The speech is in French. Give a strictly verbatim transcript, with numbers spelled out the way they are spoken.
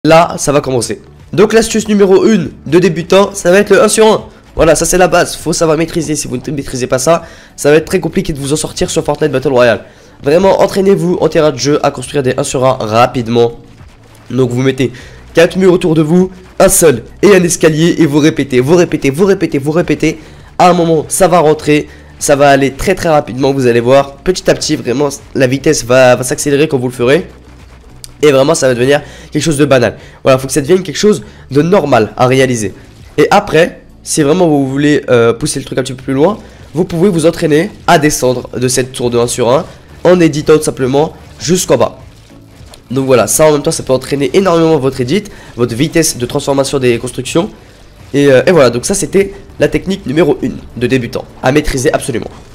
Là, ça va commencer. Donc l'astuce numéro un de débutant, ça va être le un sur un. Voilà, ça c'est la base, faut savoir maîtriser. Si vous ne maîtrisez pas ça, ça va être très compliqué de vous en sortir sur Fortnite Battle Royale. Vraiment, entraînez-vous en terrain de jeu à construire des un sur un rapidement. Donc vous mettez quatre murs autour de vous, un seul et un escalier, et vous répétez, vous répétez, vous répétez, vous répétez. À un moment, ça va rentrer, ça va aller très très rapidement, vous allez voir. Petit à petit, vraiment, la vitesse va, va s'accélérer quand vous le ferez. Et vraiment ça va devenir quelque chose de banal. Voilà, il faut que ça devienne quelque chose de normal à réaliser. Et après, si vraiment vous voulez euh, pousser le truc un petit peu plus loin, vous pouvez vous entraîner à descendre de cette tour de un sur un en éditant tout simplement jusqu'en bas. Donc voilà, ça en même temps ça peut entraîner énormément votre edit, votre vitesse de transformation des constructions. Et, euh, et voilà, donc ça c'était la technique numéro un de débutant à maîtriser absolument.